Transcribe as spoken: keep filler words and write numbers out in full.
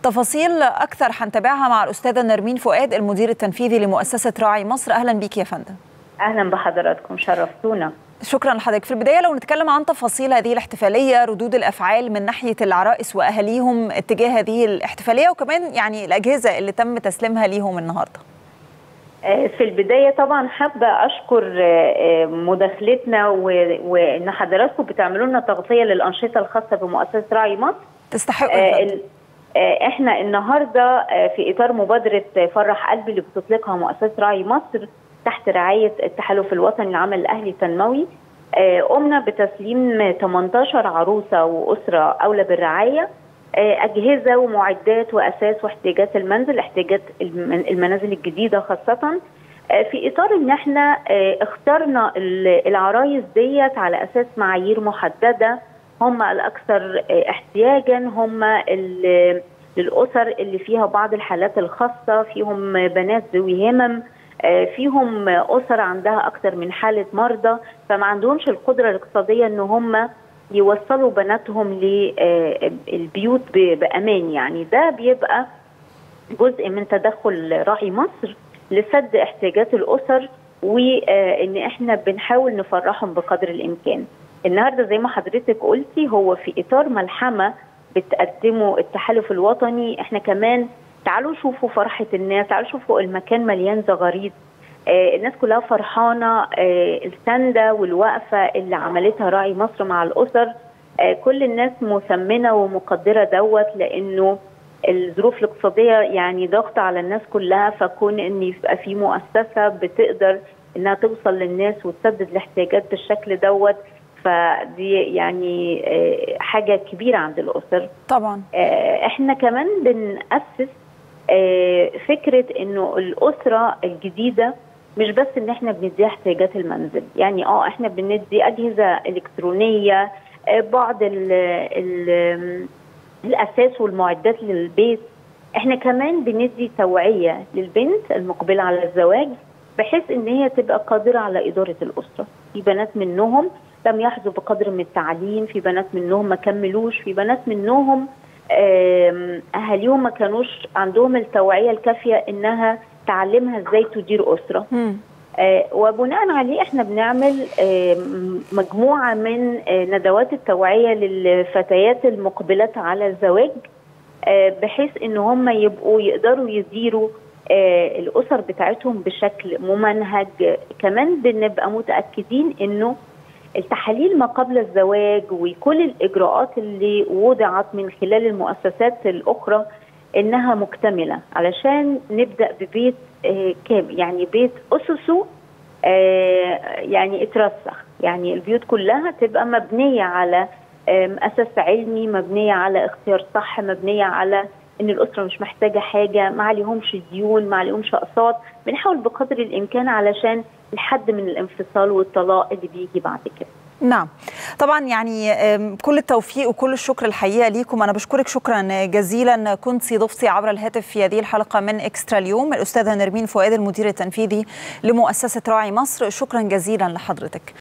تفاصيل أكثر هنتابعها مع الأستاذة نرمين فؤاد المدير التنفيذي لمؤسسة راعي مصر. أهلا بيك يا فندم. أهلا بحضراتكم، شرفتونا. شكرا لحضرتك. في البداية لو نتكلم عن تفاصيل هذه الاحتفالية، ردود الأفعال من ناحية العرائس وأهاليهم اتجاه هذه الاحتفالية، وكمان يعني الأجهزة اللي تم تسليمها ليهم النهاردة. في البداية طبعا حابة أشكر مداخلتنا وإن حضراتكم بتعملوا لنا تغطية للأنشطة الخاصة بمؤسسة راعي مصر. تستحقوا. احنا النهارده في إطار مبادرة فرح قلبي اللي بتطلقها مؤسسة راعي مصر تحت رعاية التحالف الوطني للعمل الأهلي التنموي، قمنا بتسليم ثمانية عشر عروسة وأسرة أولى بالرعاية أجهزة ومعدات وأساس واحتياجات المنزل، احتياجات المنازل الجديدة خاصة، في إطار إن احنا اخترنا العرايس ديت على أساس معايير محددة، هم الأكثر احتياجا، هم للأسر اللي فيها بعض الحالات الخاصة، فيهم بنات ذوي همم، فيهم أسر عندها أكثر من حالة مرضى، فما عندهمش القدرة الاقتصادية إن هم يوصلوا بناتهم للبيوت بأمان. يعني ده بيبقى جزء من تدخل راعي مصر لسد احتياجات الأسر، وإن احنا بنحاول نفرحهم بقدر الإمكان. النهارده زي ما حضرتك قلتي هو في إطار ملحمة بتقدمه التحالف الوطني، احنا كمان تعالوا شوفوا فرحة الناس، تعالوا شوفوا المكان مليان زغاريد، آه الناس كلها فرحانة، آه السندة والوقفة اللي عملتها راعي مصر مع الأسر، آه كل الناس مثمنة ومقدرة دوت، لأنه الظروف الاقتصادية يعني ضغط على الناس كلها، فكون ان يبقى في مؤسسة بتقدر انها توصل للناس وتسدد الاحتياجات بالشكل دوت، فدي يعني حاجة كبيرة عند الأسر. طبعا احنا كمان بنأسس فكرة انه الأسرة الجديدة مش بس ان احنا بنديها احتياجات المنزل، يعني اه احنا بندي أجهزة إلكترونية، بعض ال ال الأساس والمعدات للبيت، احنا كمان بندي توعية للبنت المقبلة على الزواج بحيث ان هي تبقى قادرة على إدارة الأسرة. في بنات منهم لم يحظوا بقدر من التعليم، في بنات منهم ما كملوش، في بنات منهم اهاليهم ما كانوش عندهم التوعيه الكافيه انها تعلمها ازاي تدير اسره. آه وبناء عليه احنا بنعمل آه مجموعه من آه ندوات التوعيه للفتيات المقبلات على الزواج، آه بحيث ان هم يبقوا يقدروا يديروا آه الاسر بتاعتهم بشكل ممنهج. كمان بنبقى متاكدين انه التحاليل ما قبل الزواج وكل الإجراءات اللي وضعت من خلال المؤسسات الأخرى إنها مكتملة، علشان نبدأ ببيت آه يعني بيت أسسه آه يعني اترسخ، يعني البيوت كلها تبقى مبنية على آه أساس علمي، مبنية على اختيار صح، مبنية على إن الأسرة مش محتاجة حاجة، ما عليهمش ديون، ما عليهمش أقساط. بنحاول بقدر الإمكان علشان الحد من الانفصال والطلاق اللي بيجي بعد كده. نعم طبعا، يعني كل التوفيق وكل الشكر الحقيقه ليكم. انا بشكرك شكرا جزيلا. كنت ضيفتي عبر الهاتف في هذه الحلقه من اكسترا اليوم الاستاذه نرمين فؤاد المدير التنفيذي لمؤسسه راعي مصر. شكرا جزيلا لحضرتك.